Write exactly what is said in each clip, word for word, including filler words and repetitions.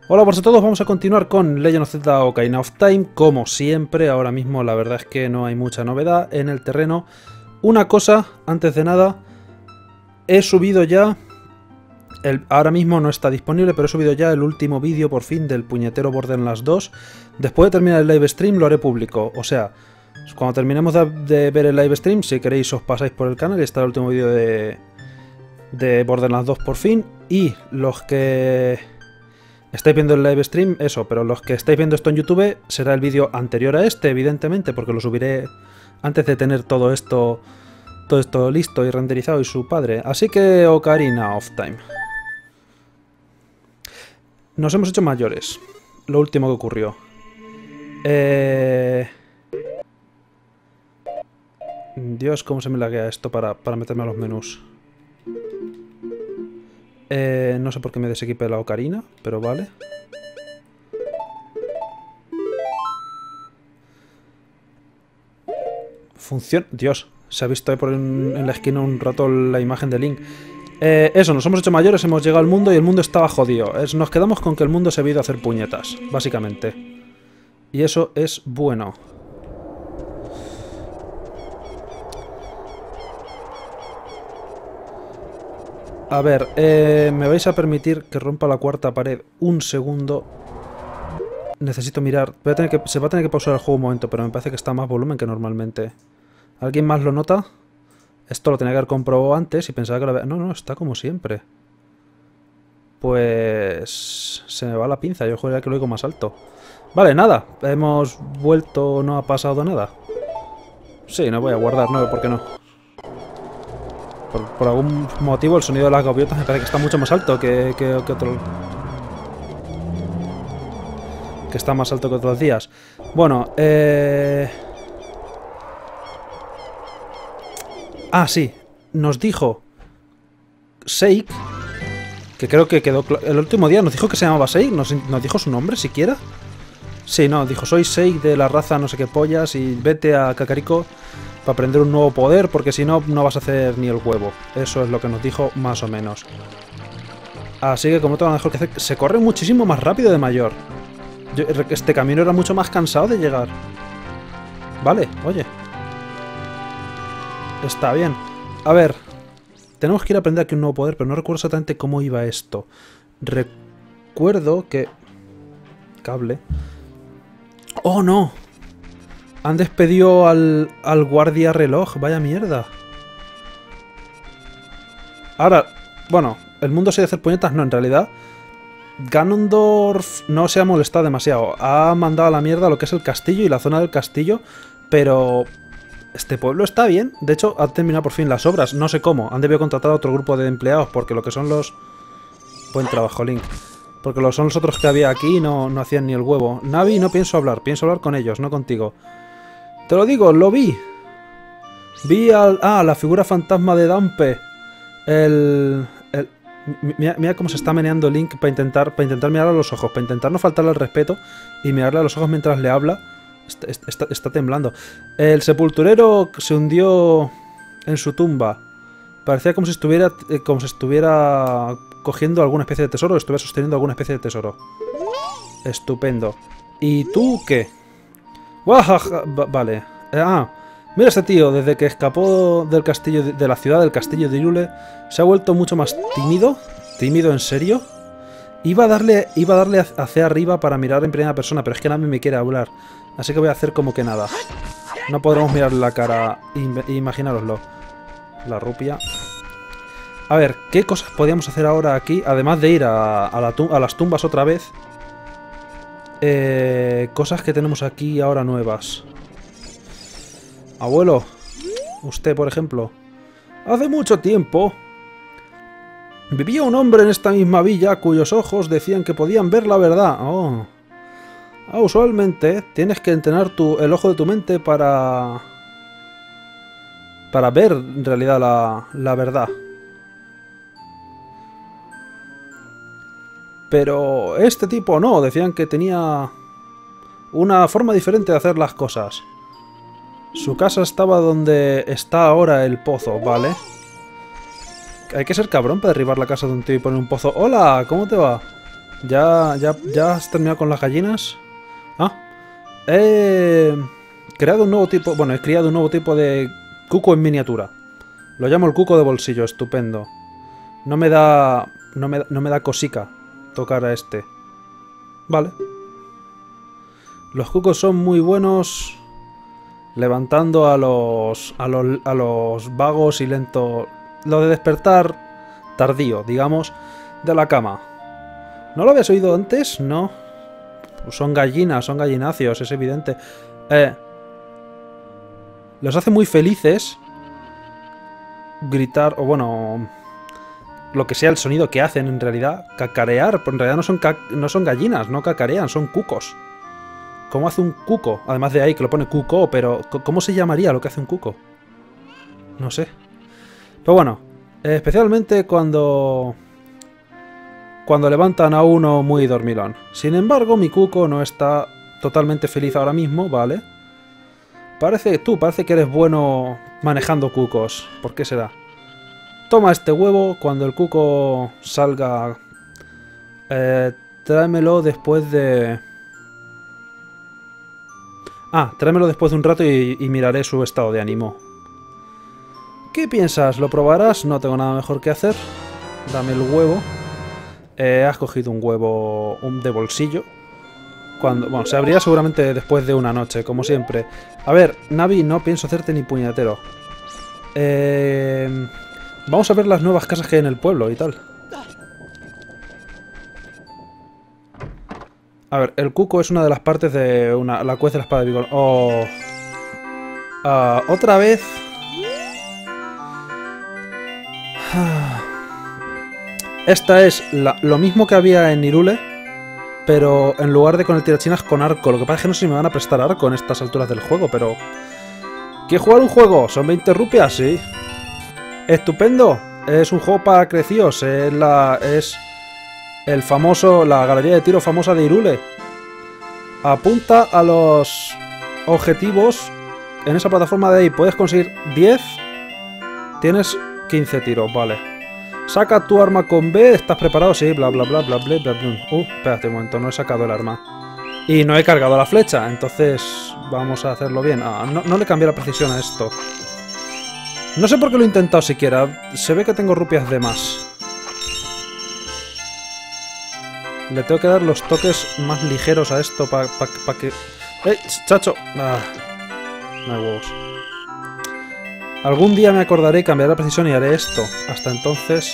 Hola por a todos, vamos a continuar con Legend of Zelda Ocarina of Time, como siempre. Ahora mismo la verdad es que no hay mucha novedad en el terreno. Una cosa, antes de nada, he subido ya, el, ahora mismo no está disponible, pero he subido ya el último vídeo por fin del puñetero Borderlands dos. Después de terminar el live stream lo haré público, o sea, cuando terminemos de, de ver el live stream, si queréis os pasáis por el canal y está el último vídeo de, de Borderlands dos por fin. Y los que estáis viendo el live stream, eso, pero los que estáis viendo esto en YouTube, será el vídeo anterior a este, evidentemente, porque lo subiré antes de tener todo esto todo esto listo y renderizado y su padre. Así que Ocarina of Time. Nos hemos hecho mayores. Lo último que ocurrió. Eh... Dios, cómo se me laguea esto para, para meterme a los menús. Eh, no sé por qué me desequipé la ocarina, pero vale. Funciona. Dios, se ha visto ahí por en, en la esquina un rato la imagen de Link. Eh, eso, nos hemos hecho mayores, hemos llegado al mundo y el mundo estaba jodido. Es, nos quedamos con que el mundo se ha ido a hacer puñetas, básicamente. Y eso es bueno. A ver, eh, me vais a permitir que rompa la cuarta pared un segundo. Necesito mirar. Voy a tener que, se va a tener que pausar el juego un momento, pero me parece que está a más volumen que normalmente. ¿Alguien más lo nota? Esto lo tenía que haber comprobado antes y pensaba que lo había... No, no, está como siempre. Pues... se me va la pinza, yo juraría que lo oigo más alto. Vale, nada. Hemos vuelto, no ha pasado nada. Sí, no voy a guardar, no, ¿por qué no? Por, por algún motivo el sonido de las gaviotas me parece que está mucho más alto que, que, que otro... Que está más alto que otros días. Bueno, eh... ah, sí. Nos dijo Sheik, que creo que quedó... El último día nos dijo que se llamaba Sheik. ¿Nos, nos dijo su nombre siquiera? Sí, no, dijo, soy Sheik de la raza no sé qué pollas y vete a Kakariko para aprender un nuevo poder, porque si no, no vas a hacer ni el huevo. Eso es lo que nos dijo más o menos. Así que como todo lo mejor que hacer, se corre muchísimo más rápido de mayor. Yo, este camino era mucho más cansado de llegar. Vale, oye. Está bien. A ver, tenemos que ir a aprender aquí un nuevo poder, pero no recuerdo exactamente cómo iba esto. Recuerdo que... Cable. ¡Oh, no! Han despedido al, al guardia reloj. Vaya mierda. Ahora, bueno, el mundo se ha de hacer puñetas. No, en realidad Ganondorf no se ha molestado demasiado. Ha mandado a la mierda lo que es el castillo y la zona del castillo. Pero este pueblo está bien. De hecho, ha terminado por fin las obras. No sé cómo. Han debido contratar a otro grupo de empleados, porque lo que son los... Buen trabajo, Link. Porque lo son los otros que había aquí no, no hacían ni el huevo. Navi, no pienso hablar. Pienso hablar con ellos, no contigo. Te lo digo, lo vi. Vi al... Ah, la figura fantasma de Dampe. El... el mira, mira cómo se está meneando Link para intentar, para intentar mirarle a los ojos. Para intentar no faltarle al respeto y mirarle a los ojos mientras le habla. Está, está, está temblando. El sepulturero se hundió en su tumba. Parecía como si estuviera... Como si estuviera... cogiendo alguna especie de tesoro, o estuviera sosteniendo alguna especie de tesoro. Estupendo. ¿Y tú qué? ¡Guajaja! Vale. Ah, mira este tío, desde que escapó del castillo, de la ciudad del castillo de Hyrule, se ha vuelto mucho más tímido. ¿Tímido en serio? Iba a darle, iba a darle hacia arriba para mirar en primera persona, pero es que nadie me quiere hablar. Así que voy a hacer como que nada. No podremos mirarle la cara, imaginároslo. La rupia. A ver, ¿qué cosas podíamos hacer ahora aquí? Además de ir a, a, la a las tumbas otra vez. Eh, cosas que tenemos aquí ahora nuevas. Abuelo. Usted, por ejemplo. Hace mucho tiempo vivía un hombre en esta misma villa cuyos ojos decían que podían ver la verdad. Oh. Ah, usualmente tienes que entrenar tu, el ojo de tu mente para... Para ver en realidad la, la verdad. Pero este tipo no, decían que tenía una forma diferente de hacer las cosas. Su casa estaba donde está ahora el pozo, ¿vale? Hay que ser cabrón para derribar la casa de un tío y poner un pozo. ¡Hola! ¿Cómo te va? ¿Ya, ya, ya has terminado con las gallinas? Ah, he creado un nuevo tipo... Bueno, he creado un nuevo tipo de cuco en miniatura. Lo llamo el cuco de bolsillo, estupendo. No me da... No me, no me da cosica tocar a este. Vale. Los cucos son muy buenos levantando a los, a los... a los vagos y lentos... Lo de despertar tardío, digamos, de la cama. ¿No lo habías oído antes? No. Son gallinas, son gallináceos, es evidente. Eh, los hace muy felices gritar, o bueno, lo que sea el sonido que hacen en realidad, cacarear. Pero en realidad no son, ca no son gallinas, no cacarean, son cucos. ¿Cómo hace un cuco? Además de ahí que lo pone cuco, pero ¿cómo se llamaría lo que hace un cuco? No sé. Pero bueno, especialmente cuando... Cuando levantan a uno muy dormilón. Sin embargo, mi cuco no está totalmente feliz ahora mismo, ¿vale? Parece, tú, parece que eres bueno manejando cucos. ¿Por qué será? Toma este huevo, cuando el cuco salga... Eh, tráemelo después de... Ah, tráemelo después de un rato y, y miraré su estado de ánimo. ¿Qué piensas? ¿Lo probarás? No tengo nada mejor que hacer. Dame el huevo. Eh, has cogido un huevo un de bolsillo. Cuando, bueno, se abrirá seguramente después de una noche, como siempre. A ver, Navi, no pienso hacerte ni puñetero. Eh, vamos a ver las nuevas casas que hay en el pueblo y tal. A ver, el cuco es una de las partes de una, la cuez de la espada de Vigor. Oh. Uh, otra vez. Esta es la, lo mismo que había en Hyrule, pero en lugar de con el tirachinas con arco. Lo que pasa es que no sé si me van a prestar arco en estas alturas del juego, pero... ¿Quieres jugar un juego? ¿Son veinte rupias? Sí. Estupendo. Es un juego para crecidos. Es la... es el famoso... la galería de tiro famosa de Hyrule. Apunta a los objetivos en esa plataforma de ahí. Puedes conseguir diez. Tienes quince tiros, vale. Saca tu arma con B, ¿estás preparado? Sí, bla bla bla bla bla bla bla. Uh, espérate un momento, no he sacado el arma. Y no he cargado la flecha, entonces vamos a hacerlo bien. Ah, no, no le cambié la precisión a esto. No sé por qué lo he intentado siquiera. Se ve que tengo rupias de más. Le tengo que dar los toques más ligeros a esto para pa, pa que... ¡Eh, chacho! Ah, no hay huevos. Algún día me acordaré y cambiaré la precisión y haré esto. Hasta entonces...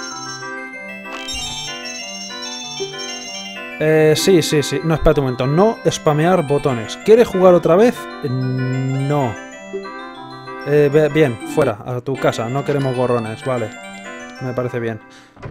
Eh, sí, sí, sí. No, espérate un momento. No spamear botones. ¿Quieres jugar otra vez? No. Eh, bien, fuera, a tu casa. No queremos gorrones, vale. Me parece bien.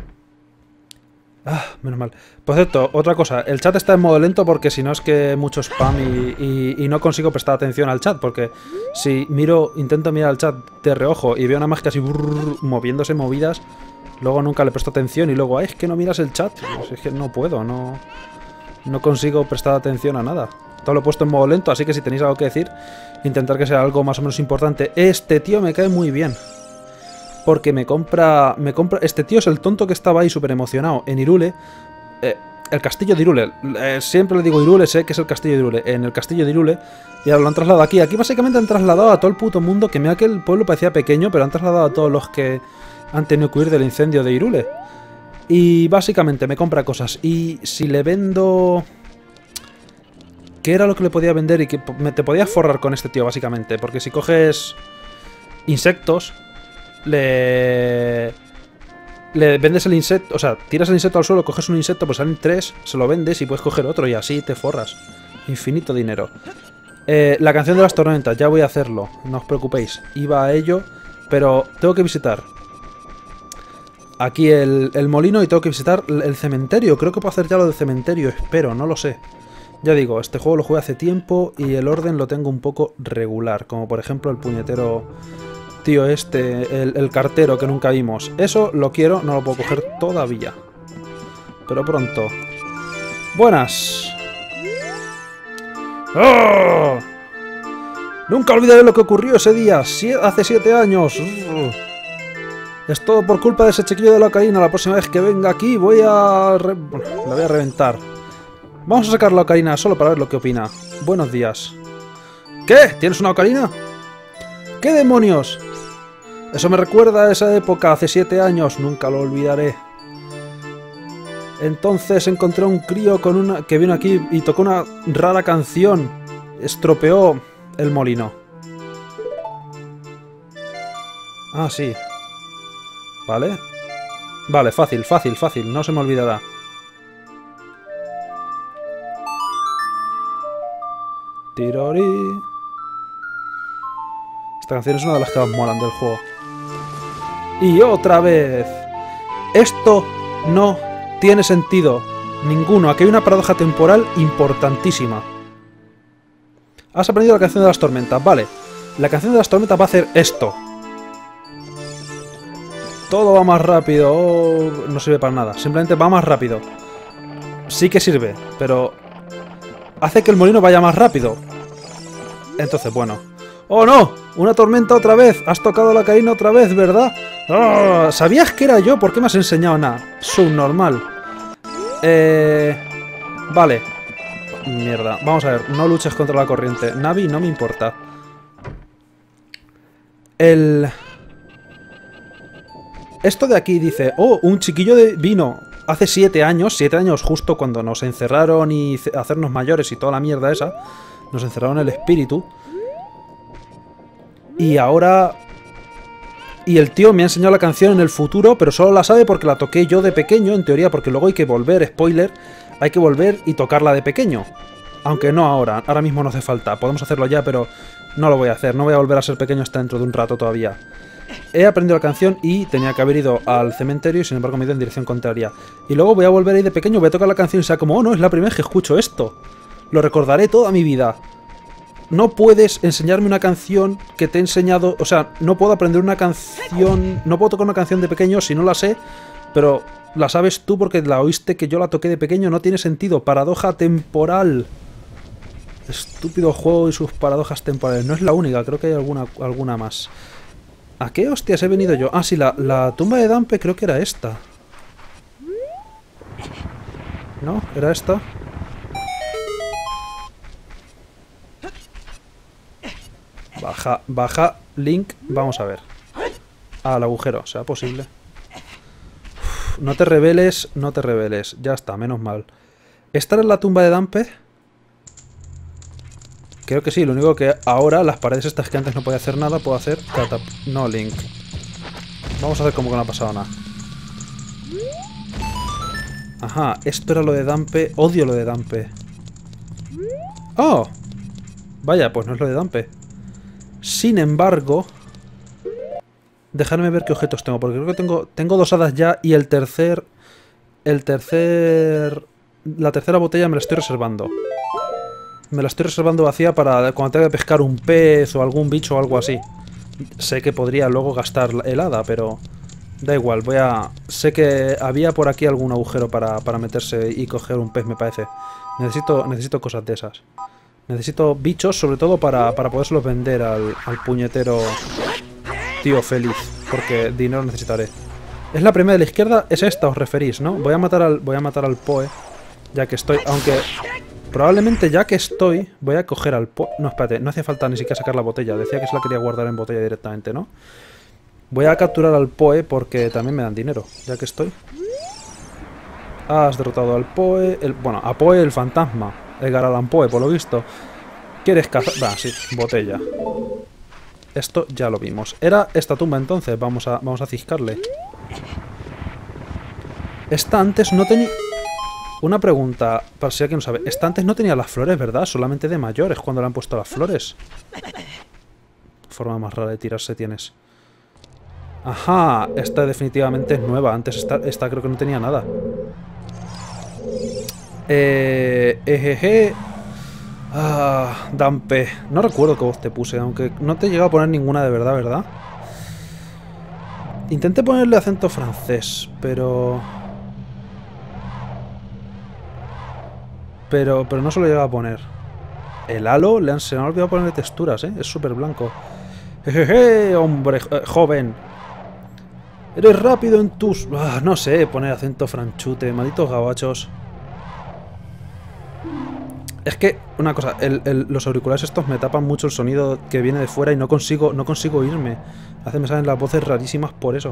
Ah, menos mal. Por cierto, otra cosa. El chat está en modo lento porque si no es que mucho spam y, y, y no consigo prestar atención al chat. Porque si miro, intento mirar el chat de reojo y veo nada más que así brrr, moviéndose movidas, luego nunca le presto atención y luego, ay, es que no miras el chat. Pues es que no puedo, no, no consigo prestar atención a nada. Todo lo he puesto en modo lento, así que si tenéis algo que decir, intentar que sea algo más o menos importante. Este tío me cae muy bien. Porque me compra... me compra. Este tío es el tonto que estaba ahí súper emocionado en Hyrule. Eh, el castillo de Hyrule. Eh, siempre le digo Hyrule, sé que es el castillo de Hyrule. En el castillo de Hyrule. Y ahora lo han trasladado aquí. Aquí básicamente han trasladado a todo el puto mundo. Que mira que el pueblo parecía pequeño, pero han trasladado a todos los que han tenido que huir del incendio de Hyrule. Y básicamente me compra cosas. Y si le vendo... ¿Qué era lo que le podía vender? Y que me, te podías forrar con este tío, básicamente. Porque si coges insectos... Le... Le vendes el insecto, o sea, tiras el insecto al suelo, coges un insecto, pues salen tres, se lo vendes y puedes coger otro y así te forras. Infinito dinero. Eh, la canción de las tormentas, ya voy a hacerlo, no os preocupéis. Iba a ello, pero tengo que visitar aquí el, el molino y tengo que visitar el cementerio. Creo que puedo hacer ya lo del cementerio, espero, no lo sé. Ya digo, este juego lo jugué hace tiempo y el orden lo tengo un poco regular, como por ejemplo el puñetero... tío este, el, el cartero que nunca vimos. Eso lo quiero, no lo puedo coger todavía. Pero pronto. Buenas. ¡Oh! Nunca olvidaré lo que ocurrió ese día, Sie hace siete años. Es todo por culpa de ese chiquillo de la ocarina. La próxima vez que venga aquí voy a... Re... Bueno, la voy a reventar. Vamos a sacar la ocarina solo para ver lo que opina. Buenos días. ¿Qué? ¿Tienes una ocarina? ¿Qué demonios? Eso me recuerda a esa época, hace siete años. Nunca lo olvidaré. Entonces encontré un crío con una que vino aquí y tocó una rara canción. Estropeó el molino. Ah, sí. Vale. Vale, fácil, fácil, fácil. No se me olvidará. Tirori. Esta canción es una de las que más molan del juego. Y otra vez. Esto no tiene sentido ninguno. Aquí hay una paradoja temporal importantísima. Has aprendido la canción de las tormentas. Vale. La canción de las tormentas va a hacer esto. Todo va más rápido. Oh, no sirve para nada. Simplemente va más rápido. Sí que sirve, pero hace que el molino vaya más rápido. Entonces, bueno. ¡Oh, no! ¡Una tormenta otra vez! Has tocado la ocarina otra vez, ¿verdad? Oh, ¿sabías que era yo? ¿Por qué me has enseñado nada? Subnormal. Eh... Vale. Mierda. Vamos a ver. No luches contra la corriente. Navi, no me importa. El... Esto de aquí dice... Oh, un chiquillo de vino. Hace siete años. Siete años justo cuando nos encerraron y hacernos mayores y toda la mierda esa. Nos encerraron el espíritu. Y ahora... Y el tío me ha enseñado la canción en el futuro, pero solo la sabe porque la toqué yo de pequeño, en teoría, porque luego hay que volver, spoiler, hay que volver y tocarla de pequeño. Aunque no ahora, ahora mismo no hace falta, podemos hacerlo ya, pero no lo voy a hacer, no voy a volver a ser pequeño hasta dentro de un rato todavía. He aprendido la canción y tenía que haber ido al cementerio y sin embargo me he ido en dirección contraria. Y luego voy a volver ahí de pequeño, voy a tocar la canción y sea como, oh no, es la primera vez que escucho esto. Lo recordaré toda mi vida. No puedes enseñarme una canción que te he enseñado... O sea, no puedo aprender una canción... No puedo tocar una canción de pequeño si no la sé, pero la sabes tú porque la oíste que yo la toqué de pequeño. No tiene sentido. Paradoja temporal. Estúpido juego y sus paradojas temporales. No es la única, creo que hay alguna, alguna más. ¿A qué hostias he venido yo? Ah, sí, la, la tumba de Dampe creo que era esta. ¿No? ¿Era esta? Baja, baja, Link, vamos a ver. Al agujero, sea posible. Uf, no te rebeles, no te rebeles. Ya está, menos mal. ¿Esta era la tumba de Dampe? Creo que sí, lo único que ahora las paredes estas que antes no podía hacer nada, puedo hacer catap... No, Link. Vamos a hacer como que no ha pasado nada. Ajá, esto era lo de Dampe. Odio lo de Dampe. ¡Oh! Vaya, pues no es lo de Dampe. Sin embargo, dejadme ver qué objetos tengo, porque creo que tengo tengo dos hadas ya y el tercer el tercer la tercera botella me la estoy reservando. Me la estoy reservando vacía para cuando tenga que pescar un pez o algún bicho o algo así. Sé que podría luego gastar el hada, pero da igual, voy a... Sé que había por aquí algún agujero para, para meterse y coger un pez, me parece. Necesito, necesito cosas de esas. Necesito bichos, sobre todo para, para podérselos vender al, al puñetero tío feliz. Porque dinero necesitaré. Es la primera de la izquierda, es esta, os referís, ¿no? Voy a matar al, voy a matar al Poe. Ya que estoy, aunque... Probablemente ya que estoy, voy a coger al Poe... No, espérate, no hacía falta ni siquiera sacar la botella. Decía que se la quería guardar en botella directamente, ¿no? Voy a capturar al Poe porque también me dan dinero, ya que estoy. Has derrotado al Poe... El, bueno, a Poe el fantasma. Edgar Allan Poe, por lo visto. ¿Quieres cazar? Va, sí, botella. Esto ya lo vimos. Era esta tumba entonces, vamos a, vamos a ciscarle. Esta antes no tenía... Una pregunta, para si alguien no sabe. Esta antes no tenía las flores, ¿verdad? Solamente de mayores cuando le han puesto las flores. Forma más rara de tirarse tienes. Ajá, esta definitivamente es nueva. Antes esta, esta creo que no tenía nada. Eh... Ejeje... Ah, Dampe. No recuerdo qué voz te puse, aunque no te he llegado a poner ninguna de verdad, ¿verdad? Intenté ponerle acento francés, pero... Pero, pero no se lo he llegado a poner. El halo, le han, se me ha olvidado ponerle texturas, ¿eh? Es súper blanco. Jejeje, hombre, eh, joven. Eres rápido en tus... Ah, no sé, poner acento franchute, malditos gabachos. Es que, una cosa, el, el, los auriculares estos me tapan mucho el sonido que viene de fuera y no consigo, no consigo oírme. Hace me salen las voces rarísimas por eso.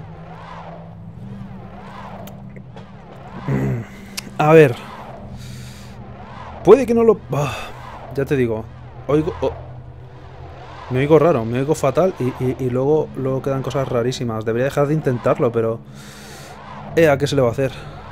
A ver. Puede que no lo... Ah, ya te digo. Oigo... Oh. Me oigo raro, me oigo fatal y, y, y luego, luego quedan cosas rarísimas. Debería dejar de intentarlo, pero... Eh, ¿a qué se le va a hacer?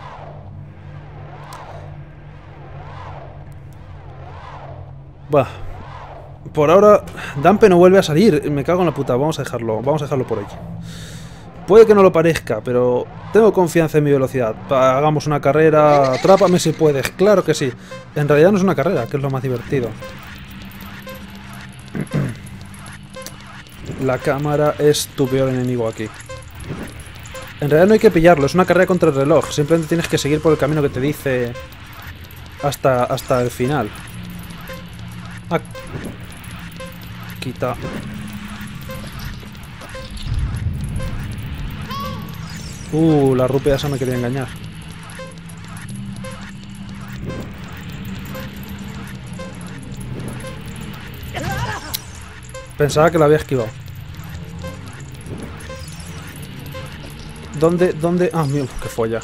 Bah. Por ahora, Dampe no vuelve a salir. Me cago en la puta. Vamos a dejarlo. Vamos a dejarlo por ahí. Puede que no lo parezca, pero tengo confianza en mi velocidad. Hagamos una carrera. Atrápame si puedes. Claro que sí. En realidad no es una carrera, que es lo más divertido. La cámara es tu peor enemigo aquí. En realidad no hay que pillarlo. Es una carrera contra el reloj. Simplemente tienes que seguir por el camino que te dice hasta, hasta el final. Ah. Quita. Uh, la rupia esa me quería engañar. Pensaba que la había esquivado. ¿Dónde? ¿Dónde? Ah, mío, qué folla.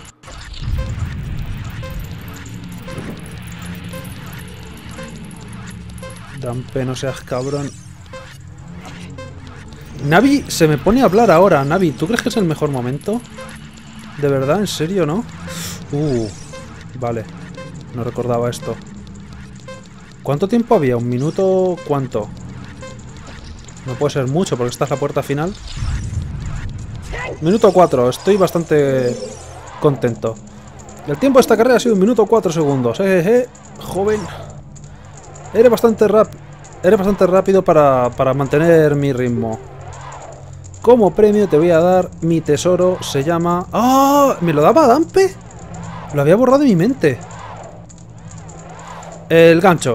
Dampe, no seas cabrón. Navi se me pone a hablar ahora. Navi, ¿tú crees que es el mejor momento? ¿De verdad? ¿En serio, no? Uh, vale. No recordaba esto. ¿Cuánto tiempo había? ¿Un minuto? ¿Cuánto? No puede ser mucho porque esta es la puerta final. Minuto cuatro. Estoy bastante contento. El tiempo de esta carrera ha sido un minuto cuatro segundos. Eh, eh, eh. Joven. Eres bastante rap Eres bastante rápido para, para mantener mi ritmo. Como premio te voy a dar mi tesoro. Se llama... ¡Ah! ¿Me lo daba Dampe? Lo había borrado de mi mente. El gancho.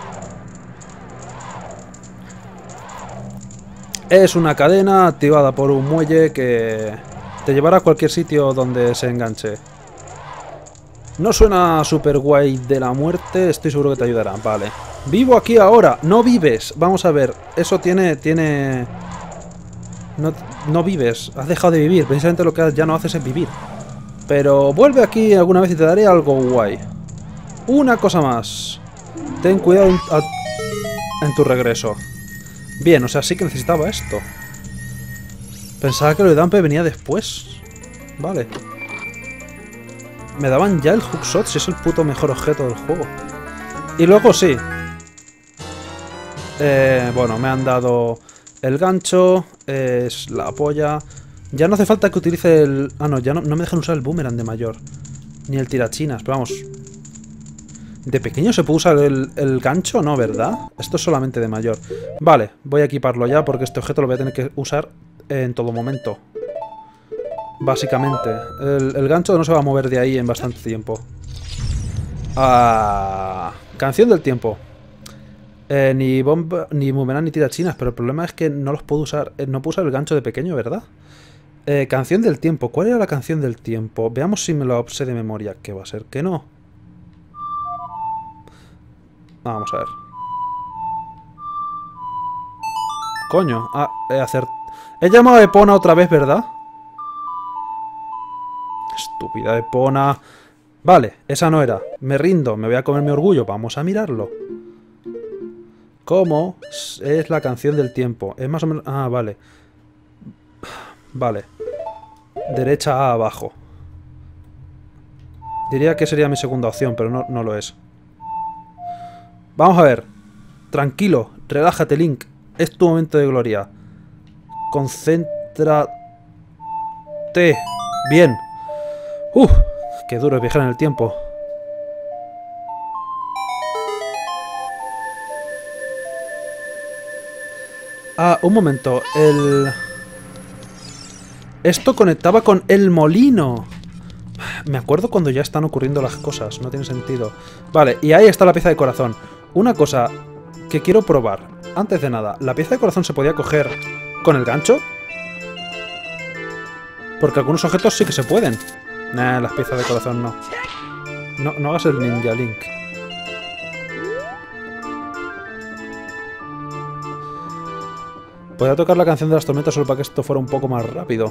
Es una cadena activada por un muelle que te llevará a cualquier sitio donde se enganche. No suena super guay de la muerte, estoy seguro que te ayudará. Vale. Vivo aquí ahora. No vives. Vamos a ver. Eso tiene... tiene... No, no vives. Has dejado de vivir. Precisamente lo que ya no haces es vivir. Pero vuelve aquí alguna vez y te daré algo guay. Una cosa más. Ten cuidado en, a, en tu regreso. Bien, o sea, sí que necesitaba esto. Pensaba que lo de Dampe venía después. Vale. Me daban ya el hookshot si es el puto mejor objeto del juego. Y luego sí. Eh, bueno, me han dado el gancho. Es la polla. Ya no hace falta que utilice el... Ah, no, ya no, no me dejan usar el boomerang de mayor. Ni el tirachinas, pero vamos. ¿De pequeño se puede usar el, el gancho? No, ¿verdad? Esto es solamente de mayor. Vale, voy a equiparlo ya porque este objeto lo voy a tener que usar en todo momento. Básicamente. El, el gancho no se va a mover de ahí en bastante tiempo. Ah, canción del tiempo. Eh, ni bomba, ni boomerang, ni tirachinas, pero el problema es que no los puedo usar. Eh, no puedo usar el gancho de pequeño, ¿verdad? Eh, canción del tiempo. ¿Cuál era la canción del tiempo? Veamos si me lo sé de memoria. ¿Qué va a ser? Que no. Vamos a ver. Coño. Ah, he acertado. He llamado a Epona otra vez, ¿verdad? Estúpida Epona. Vale, esa no era. Me rindo, me voy a comer mi orgullo. Vamos a mirarlo. ¿Cómo es la canción del tiempo? Es más o menos... Ah, vale. Vale. Derecha a abajo. Diría que sería mi segunda opción, pero no, no lo es. Vamos a ver. Tranquilo, relájate, Link. Es tu momento de gloria. Concéntrate. Bien. Uf, qué duro es viajar en el tiempo. Ah, un momento. El... Esto conectaba con el molino. Me acuerdo cuando ya están ocurriendo las cosas. No tiene sentido. Vale, y ahí está la pieza de corazón. Una cosa que quiero probar. Antes de nada, ¿la pieza de corazón se podía coger con el gancho? Porque algunos objetos sí que se pueden. Nah, las piezas de corazón no. No, no hagas el Ninja Link. Podría tocar la canción de las tormentas solo para que esto fuera un poco más rápido.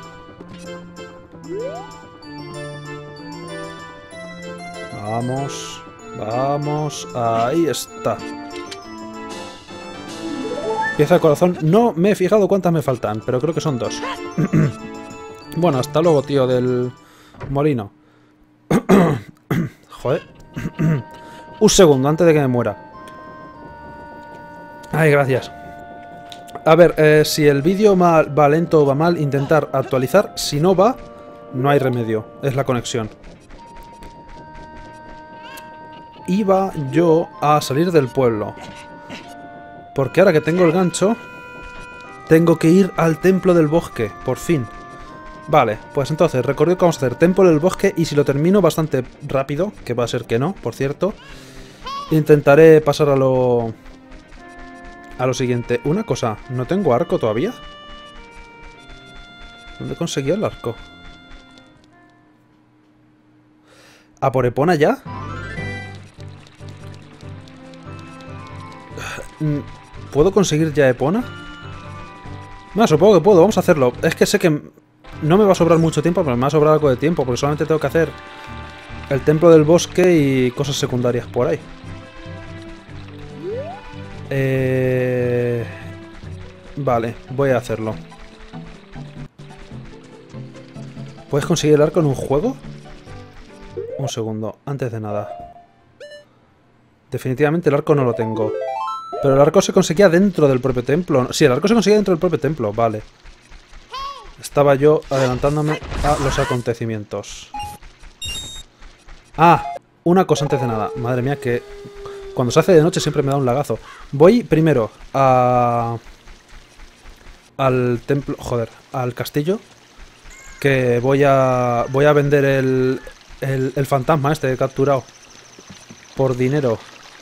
Vamos, vamos, ahí está. Pieza de corazón, no me he fijado cuántas me faltan, pero creo que son dos. Bueno, hasta luego, tío del molino. Joder. Un segundo, antes de que me muera. Ay, gracias. A ver, eh, si el vídeo va lento o va mal, intentar actualizar. Si no va, no hay remedio. Es la conexión. Iba yo a salir del pueblo. Porque ahora que tengo el gancho, tengo que ir al templo del bosque, por fin. Vale, pues entonces, recuerdo que vamos a hacer templo del bosque y si lo termino bastante rápido, que va a ser que no, por cierto, intentaré pasar a lo... A lo siguiente. Una cosa, ¿no tengo arco todavía? ¿Dónde conseguí el arco? ¿A por Epona ya? ¿Puedo conseguir ya Epona? No, supongo que puedo, vamos a hacerlo. Es que sé que no me va a sobrar mucho tiempo, pero me va a sobrar algo de tiempo, porque solamente tengo que hacer el templo del bosque y cosas secundarias por ahí. Eh... Vale, voy a hacerlo. ¿Puedes conseguir el arco en un juego? Un segundo, antes de nada. Definitivamente el arco no lo tengo. Pero el arco se conseguía dentro del propio templo. Sí, el arco se conseguía dentro del propio templo, vale. Estaba yo adelantándome a los acontecimientos. Ah, una cosa antes de nada. Madre mía, que cuando se hace de noche siempre me da un lagazo. Voy primero a... al templo... Joder, al castillo. Que voy a... voy a vender el... el, el fantasma este que he capturado. Por dinero.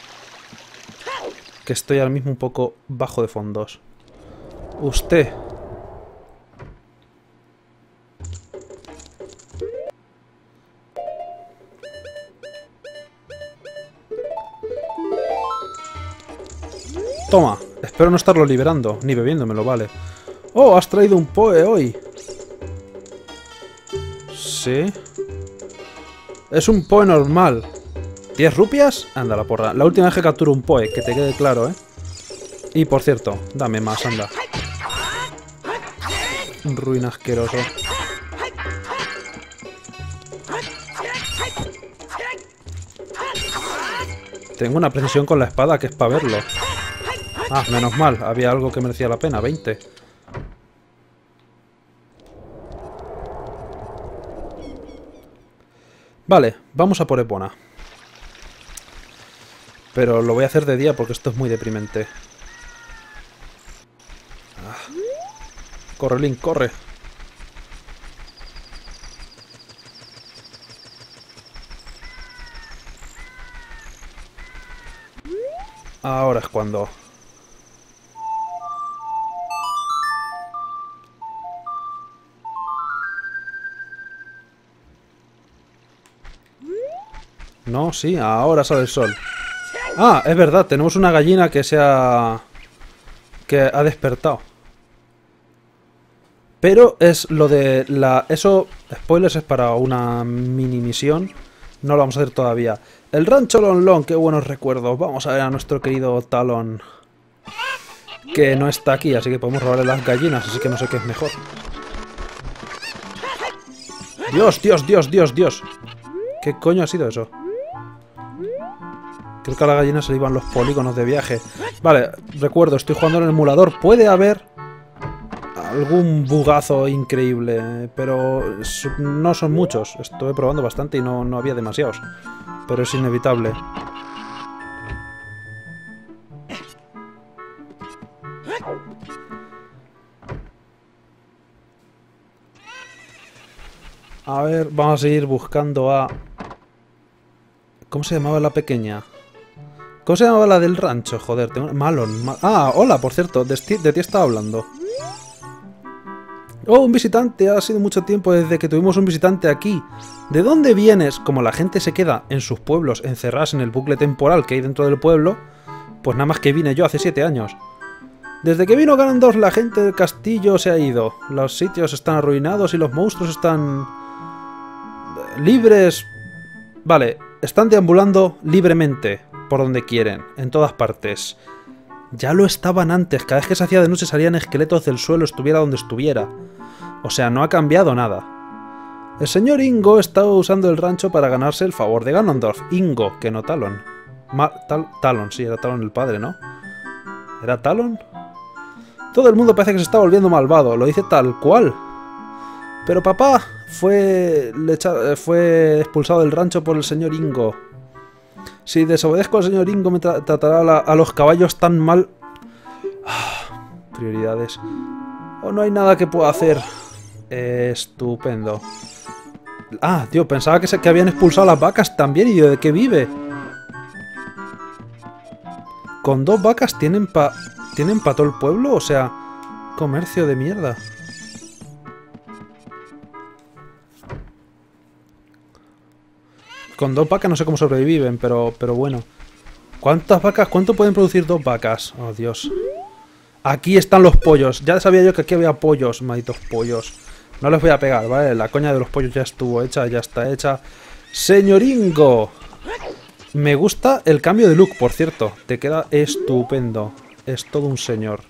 Que estoy ahora mismo un poco bajo de fondos. Usted. Toma. Espero no estarlo liberando, ni bebiéndomelo, vale. Oh, has traído un Poe hoy. Sí. Es un Poe normal. ¿diez rupias? Anda la porra. La última vez que capturo un Poe, que te quede claro, ¿eh? Y por cierto, dame más, anda. Un ruin asqueroso. Tengo una precisión con la espada que es para verlo. Ah, menos mal. Había algo que merecía la pena. veinte. Vale, vamos a por Epona. Pero lo voy a hacer de día porque esto es muy deprimente. Ah. Corre, Link, corre. Ahora es cuando... No, sí, ahora sale el sol. Ah, es verdad, tenemos una gallina que se ha... que ha despertado. Pero es lo de la... Eso, spoilers, es para una mini misión. No lo vamos a hacer todavía. El rancho Lon Lon, qué buenos recuerdos. Vamos a ver a nuestro querido Talon. Que no está aquí, así que podemos robarle las gallinas, así que no sé qué es mejor. Dios, Dios, Dios, Dios, Dios. ¿Qué coño ha sido eso? Creo que a la gallina se le iban los polígonos de viaje. Vale, recuerdo, estoy jugando en el emulador. Puede haber algún bugazo increíble, pero no son muchos. Estuve probando bastante y no, no había demasiados. Pero es inevitable. A ver, vamos a seguir buscando a... ¿Cómo se llamaba la pequeña? ¿Cómo se llamaba la del rancho? Joder, tengo... Malon. Mal... Ah, hola, por cierto, de, de ti estaba hablando. Oh, un visitante. Ha sido mucho tiempo desde que tuvimos un visitante aquí. ¿De dónde vienes? Como la gente se queda en sus pueblos encerradas en el bucle temporal que hay dentro del pueblo, pues nada más que vine yo hace siete años. Desde que vino Ganondorf la gente del castillo se ha ido. Los sitios están arruinados y los monstruos están... libres... Vale, están deambulando libremente por donde quieren, en todas partes. Ya lo estaban antes, cada vez que se hacía de noche salían esqueletos del suelo, estuviera donde estuviera. O sea, no ha cambiado nada. El señor Ingo estaba usando el rancho para ganarse el favor de Ganondorf. Ingo, que no Talon. Ma Tal Talon, sí, era Talon el padre, ¿no? ¿Era Talon? Todo el mundo parece que se está volviendo malvado, lo dice tal cual. Pero papá fue, le echa, fue expulsado del rancho por el señor Ingo. Si desobedezco al señor Ingo me tra tratará a, la, a los caballos tan mal... Ah, prioridades. Oh, no hay nada que pueda hacer. Estupendo. Ah, tío, pensaba que, se, que habían expulsado a las vacas también. ¿Y de qué vive? Con dos vacas tienen pa... ¿Tienen para todo el pueblo? O sea, comercio de mierda. Con dos vacas no sé cómo sobreviven, pero, pero bueno. ¿Cuántas vacas? ¿Cuánto pueden producir dos vacas? Oh, Dios. Aquí están los pollos. Ya sabía yo que aquí había pollos, malditos pollos. No les voy a pegar, ¿vale? La coña de los pollos ya estuvo hecha, ya está hecha. ¡Señor Ingo! Me gusta el cambio de look, por cierto. Te queda estupendo. Es todo un señor.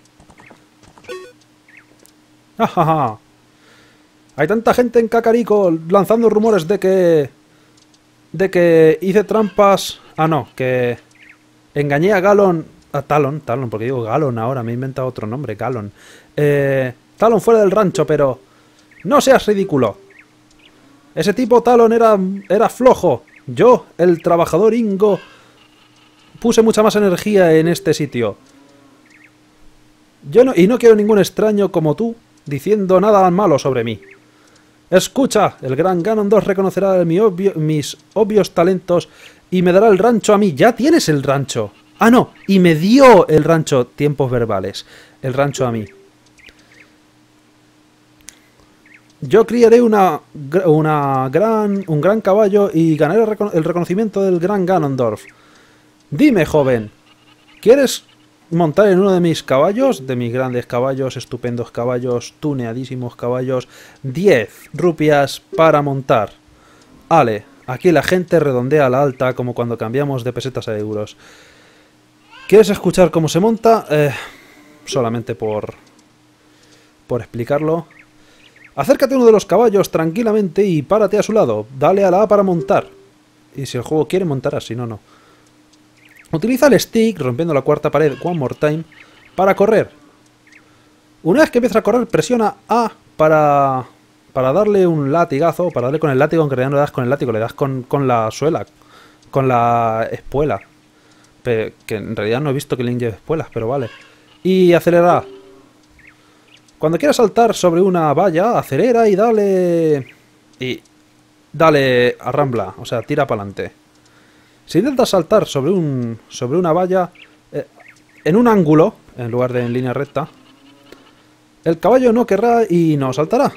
¡Ajaja! Hay tanta gente en Kakariko lanzando rumores de que... De que hice trampas... Ah, no, que... Engañé a Galon... A Talon, Talon, porque digo Galon ahora, me he inventado otro nombre, Galon. Eh... Talon fuera del rancho, pero... No seas ridículo. Ese tipo Talon era... Era flojo. Yo, el trabajador Ingo... Puse mucha más energía en este sitio. Yo no... Y no quiero ningún extraño como tú diciendo nada malo sobre mí. Escucha, el gran Ganondorf reconocerá mi obvio, mis obvios talentos y me dará el rancho a mí. Ya tienes el rancho. Ah, no, y me dio el rancho, tiempos verbales, el rancho a mí. Yo criaré una, una gran, un gran caballo y ganaré el, recono el reconocimiento del gran Ganondorf. Dime, joven, ¿quieres montar en uno de mis caballos? De mis grandes caballos, estupendos caballos, tuneadísimos caballos. diez rupias para montar. Ale, aquí la gente redondea a la alta como cuando cambiamos de pesetas a euros. ¿Quieres escuchar cómo se monta? Eh, solamente por, por explicarlo. Acércate a uno de los caballos tranquilamente y párate a su lado. Dale a la A para montar. Y si el juego quiere, montarás, si no, no. Utiliza el stick, rompiendo la cuarta pared, one more time, para correr. Una vez que empieza a correr, presiona A para, para darle un latigazo, para darle con el látigo, aunque en realidad no le das con el látigo, le das con, con la suela, con la espuela. Pero, que en realidad no he visto que Link lleve espuelas, pero vale. Y acelera. Cuando quieras saltar sobre una valla, acelera y dale... Y dale a rambla, o sea, tira para adelante. Si intentas saltar sobre un sobre una valla eh, en un ángulo, en lugar de en línea recta, el caballo no querrá y no saltará.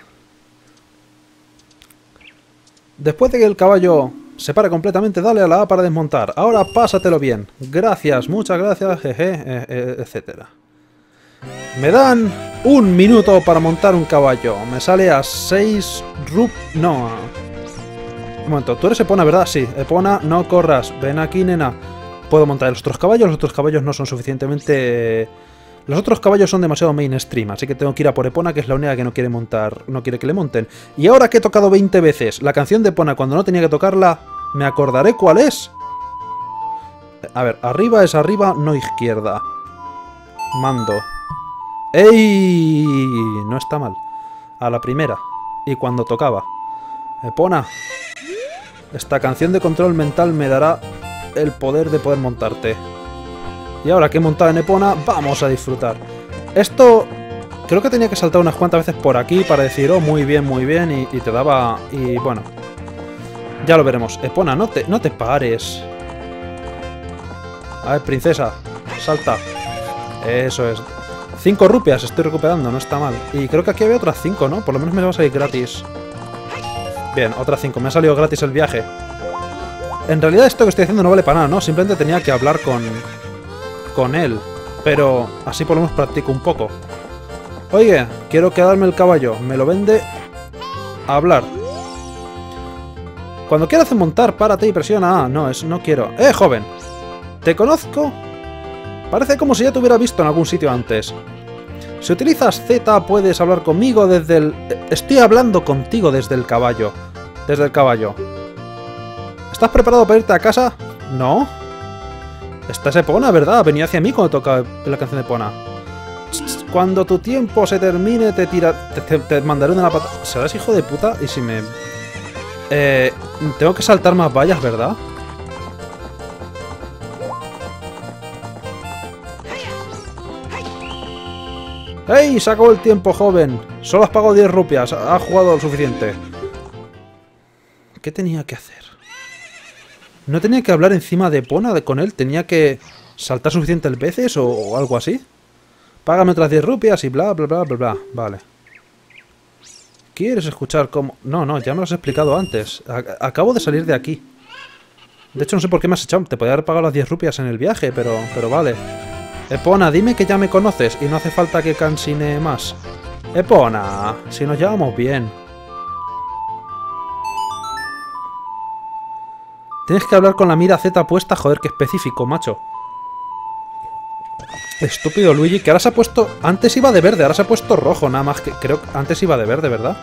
Después de que el caballo se pare completamente, dale a la A para desmontar. Ahora pásatelo bien. Gracias, muchas gracias, jeje, eh, eh, etcétera. Me dan un minuto para montar un caballo. Me sale a seis rup... No... Un momento, tú eres Epona, ¿verdad? Sí, Epona, no corras. Ven aquí, nena. Puedo montar los otros caballos. Los otros caballos no son suficientemente... Los otros caballos son demasiado mainstream, así que tengo que ir a por Epona, que es la única que no quiere montar, no quiere que le monten. Y ahora que he tocado veinte veces la canción de Epona cuando no tenía que tocarla, me acordaré cuál es. A ver, arriba es arriba, no izquierda. Mando. ¡Ey! No está mal. A la primera. Y cuando tocaba. Epona. Esta canción de control mental me dará el poder de poder montarte. Y ahora que he montado en Epona, vamos a disfrutar. Esto creo que tenía que saltar unas cuantas veces por aquí para decir, oh, muy bien, muy bien, y, y te daba... Y bueno, ya lo veremos. Epona, no te, no te pares. A ver, princesa, salta. Eso es. Cinco rupias estoy recuperando, no está mal. Y creo que aquí había otras cinco, ¿no? Por lo menos me va a salir gratis. Bien, otras cinco. Me ha salido gratis el viaje. En realidad esto que estoy haciendo no vale para nada, ¿no? Simplemente tenía que hablar con... con él. Pero así por lo menos practico un poco. Oye, quiero quedarme el caballo. Me lo vende... a hablar. Cuando quieras montar, párate y presiona A. No, es no quiero. ¡Eh, joven! ¿Te conozco? Parece como si ya te hubiera visto en algún sitio antes. Si utilizas Z, puedes hablar conmigo desde el... Estoy hablando contigo desde el caballo. Desde el caballo. ¿Estás preparado para irte a casa? No. Esta es Epona, ¿verdad? Venía hacia mí cuando toca la canción de Epona. Cuando tu tiempo se termine, te tira... Te, te, te mandaré una pata... ¿Serás hijo de puta? Y si me... Eh... Tengo que saltar más vallas, ¿verdad? ¡Ey! Se acabó el tiempo, joven. Solo has pagado diez rupias. Has jugado lo suficiente. ¿Qué tenía que hacer? ¿No tenía que hablar encima de Epona con él? ¿Tenía que saltar suficientes veces o, o algo así? Págame otras diez rupias y bla, bla, bla, bla, bla. Vale. ¿Quieres escuchar cómo...? No, no, ya me lo has explicado antes. A acabo de salir de aquí. De hecho, no sé por qué me has echado. Te podía haber pagado las diez rupias en el viaje, pero, pero vale. Epona, dime que ya me conoces y no hace falta que cansine más. Epona, si nos llevamos bien. Tienes que hablar con la mira Z puesta, joder, qué específico, macho. Estúpido Luigi, que ahora se ha puesto... Antes iba de verde, ahora se ha puesto rojo, nada más que... Creo que antes iba de verde, ¿verdad?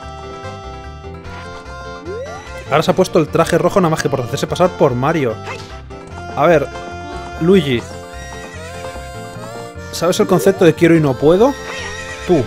Ahora se ha puesto el traje rojo nada más que por hacerse pasar por Mario. A ver, Luigi. ¿Sabes el concepto de quiero y no puedo? Tú.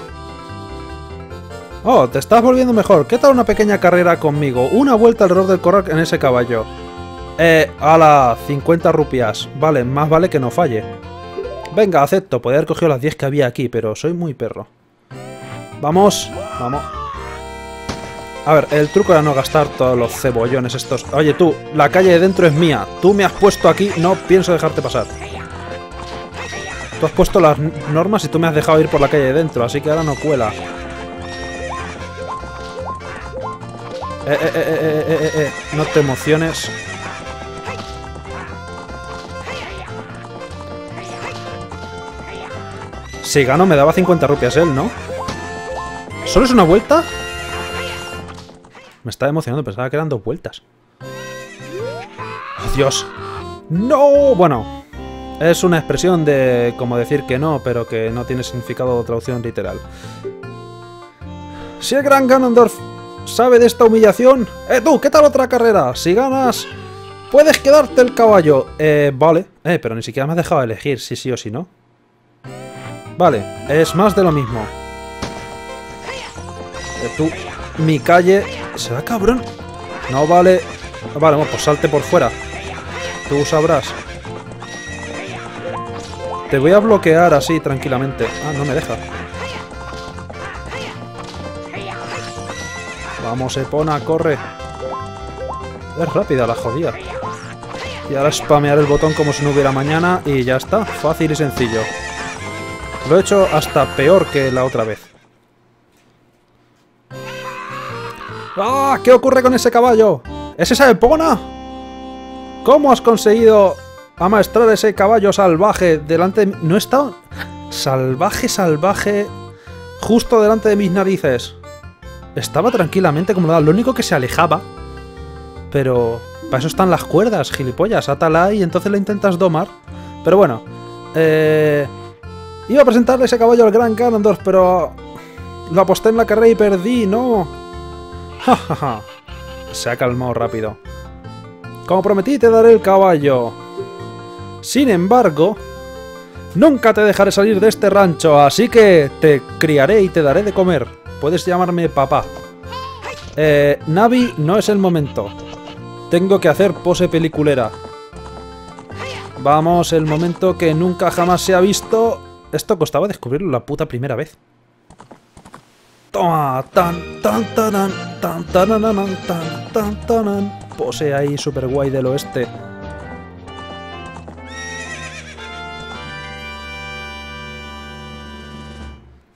Oh, te estás volviendo mejor. ¿Qué tal una pequeña carrera conmigo? Una vuelta alrededor del corral en ese caballo. Eh, ala, cincuenta rupias. Vale, más vale que no falle. Venga, acepto. Podría haber cogido las diez que había aquí, pero soy muy perro. Vamos, vamos. A ver, el truco era no gastar todos los cebollones estos. Oye, tú, la calle de dentro es mía. Tú me has puesto aquí, no pienso dejarte pasar. Tú has puesto las normas y tú me has dejado ir por la calle de dentro, así que ahora no cuela. Eh, eh, eh, eh, eh, eh, eh. No te emociones. Si gano me daba cincuenta rupias él, ¿no? ¿Solo es una vuelta? Me estaba emocionando, pensaba que eran dos vueltas. ¡Oh, Dios! ¡No! Bueno, es una expresión de como decir que no, pero que no tiene significado de traducción literal. Si el gran Ganondorf sabe de esta humillación... ¡Eh, tú! ¿Qué tal otra carrera? Si ganas, puedes quedarte el caballo. Eh, vale. Eh, pero ni siquiera me has dejado elegir si sí o si no. Vale, es más de lo mismo. Eh, tú, mi calle... ¿Será cabrón? No vale... Vale, bueno, pues salte por fuera. Tú sabrás. Te voy a bloquear así, tranquilamente. Ah, no me deja. Vamos, Epona, corre. Es rápida la jodida. Y ahora spamear el botón como si no hubiera mañana y ya está. Fácil y sencillo. Lo he hecho hasta peor que la otra vez. ¡Ah! ¿Qué ocurre con ese caballo? ¿Es esa Epona? ¿Cómo has conseguido amaestrar ese caballo salvaje delante de mí? No está... Salvaje, salvaje... Justo delante de mis narices. Estaba tranquilamente como nada. Lo único que se alejaba... Pero... Para eso están las cuerdas, gilipollas. Átala y entonces la intentas domar. Pero bueno... Eh... Iba a presentarle ese caballo al gran Ganondorf, pero... Lo aposté en la carrera y perdí, ¿no? Ja, ja, ja. Se ha calmado rápido. Como prometí, te daré el caballo. Sin embargo... Nunca te dejaré salir de este rancho, así que te criaré y te daré de comer. Puedes llamarme papá. Eh... Navi, no es el momento. Tengo que hacer pose peliculera. Vamos, el momento que nunca jamás se ha visto... Esto costaba descubrirlo la puta primera vez. Toma, tan, tan, tan, tan, tan, tan, tan, tan, tan, tan. Pose ahí super guay del oeste.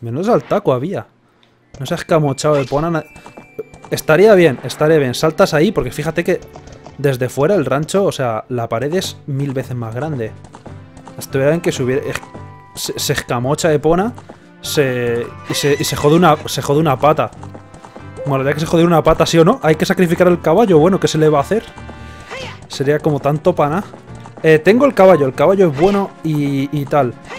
Menos al taco había. No se ha escamochado Epona. Estaría bien, estaría bien. Saltas ahí, porque fíjate que desde fuera el rancho, o sea, la pared es mil veces más grande. Estaría bien que se hubiera... Se, se escamocha Epona se, y, se, y se jode una, se jode una pata. Molaría que se jodiera una pata, ¿sí o no? Hay que sacrificar el caballo. Bueno, ¿qué se le va a hacer? Sería como tanto pana. Eh, tengo el caballo, el caballo es bueno y, y tal.